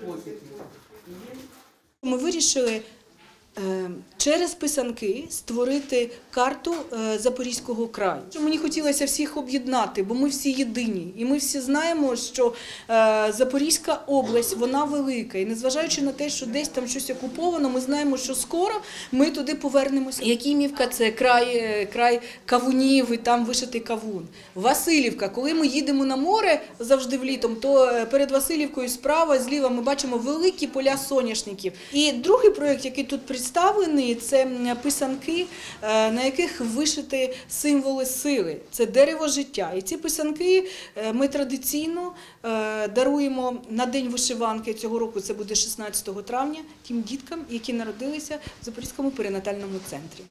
Ми вирішили через писанки створити карту Запорізького краю. Мені хотілося всіх об'єднати, бо ми всі єдині. І ми всі знаємо, що Запорізька область, вона велика. І незважаючи на те, що десь там щось окуповано, ми знаємо, що скоро ми туди повернемося. Якимівка – це край кавунів і там вишитий кавун. Василівка, коли ми їдемо на море завжди влітом, то перед Василівкою справа, зліва ми бачимо великі поля соняшників. І другий проєкт, який тут представлений, це писанки, на яких вишиті символи сили. Це дерево життя. І ці писанки ми традиційно даруємо на День вишиванки. Цього року це буде 16 травня тим діткам, які народилися в Запорізькому перинатальному центрі.